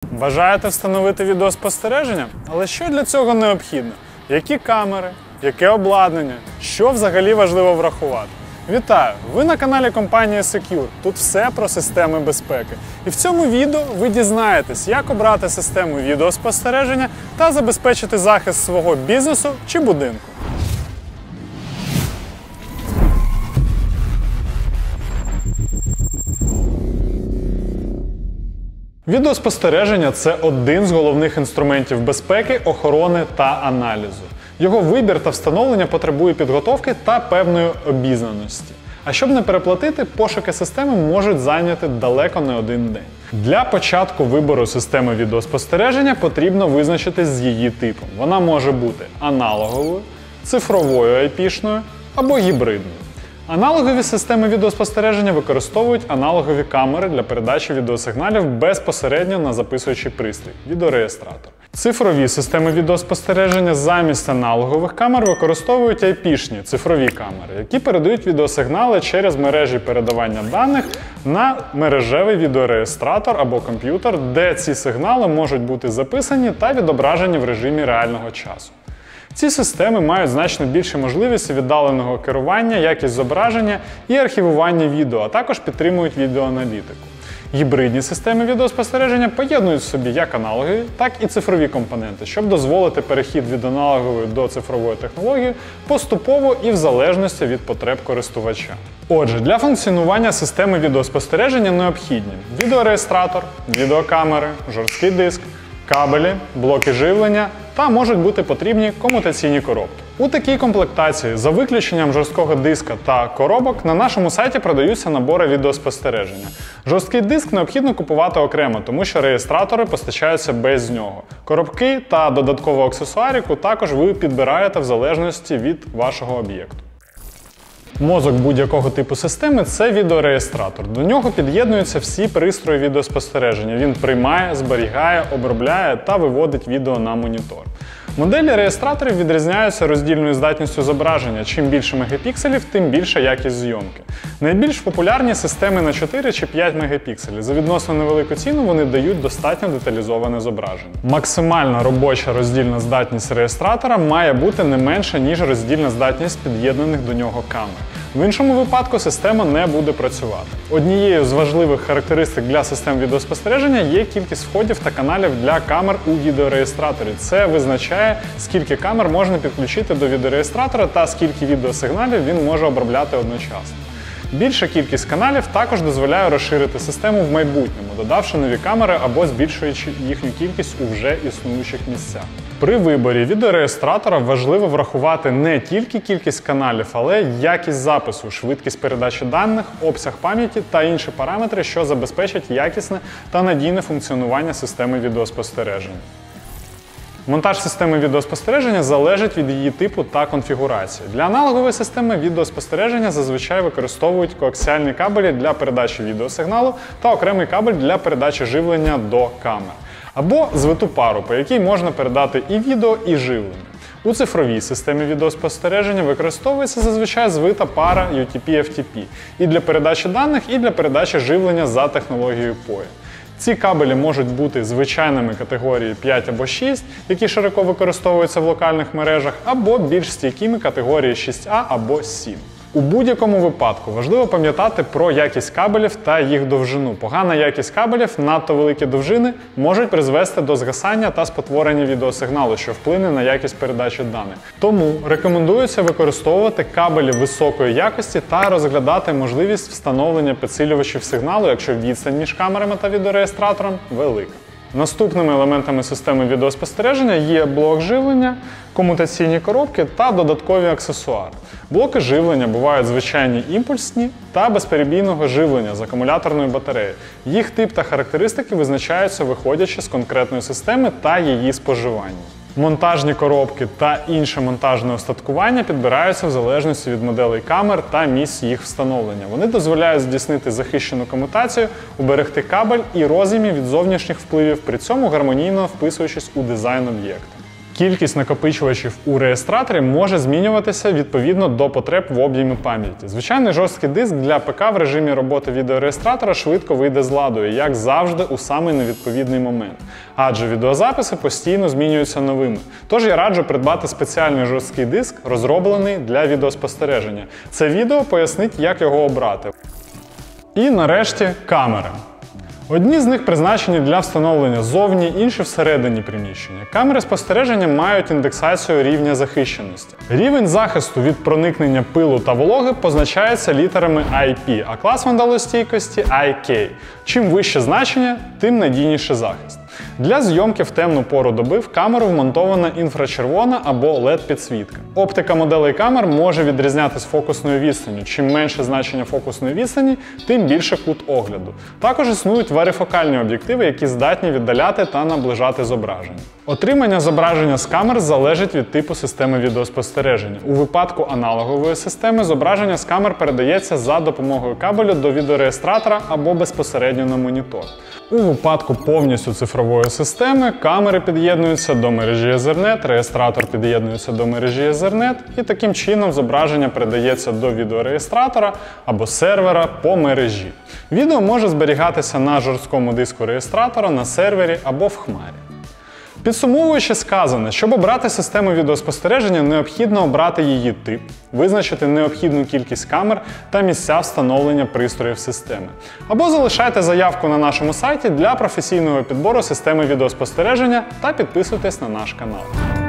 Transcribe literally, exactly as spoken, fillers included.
Бажаєте встановити відеоспостереження? Але що для цього необхідно? Які камери? Яке обладнання? Що взагалі важливо врахувати? Вітаю! Ви на каналі компанії Secure. Тут все про системи безпеки. І в цьому відео ви дізнаєтесь, як обрати систему відеоспостереження та забезпечити захист свого бізнесу чи будинку. Відеоспостереження – це один з головних інструментів безпеки, охорони та аналізу. Його вибір та встановлення потребує підготовки та певної обізнаності. А щоб не переплатити, пошуки системи можуть зайняти далеко не один день. Для початку вибору системи відеоспостереження потрібно визначитись з її типом. Вона може бути аналоговою, цифровою ай пі-шною або гібридною. Аналогові системи відеоспостереження використовують аналогові камери для передачі відеосигналів безпосередньо на записуючий пристрій – відеореєстратор. Цифрові системи відеоспостереження замість аналогових камер використовують ай пі-шні цифрові камери, які передають відеосигнали через мережі передавання даних на мережевий відеореєстратор або комп'ютер, де ці сигнали можуть бути записані та відображені в режимі реального часу. Ці системи мають значно більше можливості віддаленого керування, якість зображення і архівування відео, а також підтримують відеоаналітику. Гібридні системи відеоспостереження поєднують в собі як аналогові, так і цифрові компоненти, щоб дозволити перехід від аналогової до цифрової технології поступово і в залежності від потреб користувача. Отже, для функціонування системи відеоспостереження необхідні відеореєстратор, відеокамери, жорсткий диск, кабелі, блоки живлення та можуть бути потрібні комутаційні коробки. У такій комплектації, за виключенням жорсткого диска та коробок, на нашому сайті продаються набори відеоспостереження. Жорсткий диск необхідно купувати окремо, тому що реєстратори постачаються без нього. Коробки та додаткову аксесуаріку також ви підбираєте в залежності від вашого об'єкту. Мозок будь-якого типу системи – це відеореєстратор. До нього під'єднуються всі пристрої відеоспостереження. Він приймає, зберігає, обробляє та виводить відео на монітор. Моделі реєстраторів відрізняються роздільною здатністю зображення. Чим більше мегапікселів, тим більша якість зйомки. Найбільш популярні системи на чотири чи п'ять мегапікселів. За відносно невелику ціну вони дають достатньо деталізоване зображення. Максимальна робоча роздільна здатність реєстратора має бути не менша, ніж роздільна здатність під'єднаних до нього камер. В іншому випадку система не буде працювати. Однією з важливих характеристик для систем відеоспостереження є кількість входів та каналів для камер у відеореєстраторі. Це визначає, скільки камер можна підключити до відеореєстратора та скільки відеосигналів він може обробляти одночасно. Більша кількість каналів також дозволяє розширити систему в майбутньому, додавши нові камери або збільшуючи їхню кількість у вже існуючих місцях. При виборі відеореєстратора важливо врахувати не тільки кількість каналів, але й якість запису, швидкість передачі даних, обсяг пам'яті та інші параметри, що забезпечать якісне та надійне функціонування системи відеоспостереження. Монтаж системи відеоспостереження залежить від її типу та конфігурації. Для аналогової системи відеоспостереження зазвичай використовують коаксіальні кабелі для передачі відеосигналу та окремий кабель для передачі живлення до камер. Або звиту пару, по якій можна передати і відео, і живлення. У цифровій системі відеоспостереження використовується зазвичай звита пара ю ті пі еф ті пі і для передачі даних, і для передачі живлення за технологією пі о і. Ці кабелі можуть бути звичайними категорії п'ять або шість, які широко використовуються в локальних мережах, або більш стійкими категорії шість а або сім. У будь-якому випадку важливо пам'ятати про якість кабелів та їх довжину. Погана якість кабелів, надто великі довжини можуть призвести до згасання та спотворення відеосигналу, що вплине на якість передачі даних. Тому рекомендується використовувати кабелі високої якості та розглядати можливість встановлення підсилювачів сигналу, якщо відстань між камерами та відеореєстратором велика. Наступними елементами системи відеоспостереження є блок живлення, комутаційні коробки та додаткові аксесуари. Блоки живлення бувають звичайні імпульсні та безперебійного живлення з акумуляторною батареєю. Їх тип та характеристики визначаються виходячи з конкретної системи та її споживання. Монтажні коробки та інше монтажне устаткування підбираються в залежності від моделей камер та місць їх встановлення. Вони дозволяють здійснити захищену комутацію, уберегти кабель і роз'єми від зовнішніх впливів, при цьому гармонійно вписуючись у дизайн об'єкта. Кількість накопичувачів у реєстраторі може змінюватися відповідно до потреб в об'ємі пам'яті. Звичайний жорсткий диск для ПК в режимі роботи відеореєстратора швидко вийде з ладу, і, як завжди, у самий невідповідний момент. Адже відеозаписи постійно змінюються новими. Тож я раджу придбати спеціальний жорсткий диск, розроблений для відеоспостереження. Це відео пояснить, як його обрати. І нарешті камери. Одні з них призначені для встановлення ззовні, інші всередині приміщення. Камери спостереження мають індексацію рівня захищеності. Рівень захисту від проникнення пилу та вологи позначається літерами ай пі, а клас вандалостійкості ай кей. Чим вище значення, тим надійніший захист. Для зйомки в темну пору доби в камеру вмонтована інфрачервона або лед підсвітка. Оптика моделей камер може відрізнятися фокусною відстанню. Чим менше значення фокусної відстані, тим більше кут огляду. Також існують варифокальні об'єктиви, які здатні віддаляти та наближати зображення. Отримання зображення з камер залежить від типу системи відеоспостереження. У випадку аналогової системи зображення з камер передається за допомогою кабелю до відеореєстратора або безпосередньо на монітор. У випадку повністю цифрової системи камери під'єднуються до мережі Ethernet, реєстратор під'єднується до мережі Ethernet, і таким чином зображення передається до відеореєстратора або сервера по мережі. Відео може зберігатися на жорсткому диску реєстратора, на сервері або в хмарі. Підсумовуючи сказане, щоб обрати систему відеоспостереження, необхідно обрати її тип, визначити необхідну кількість камер та місця встановлення пристроїв системи. Або залишайте заявку на нашому сайті для професійного підбору системи відеоспостереження та підписуйтесь на наш канал.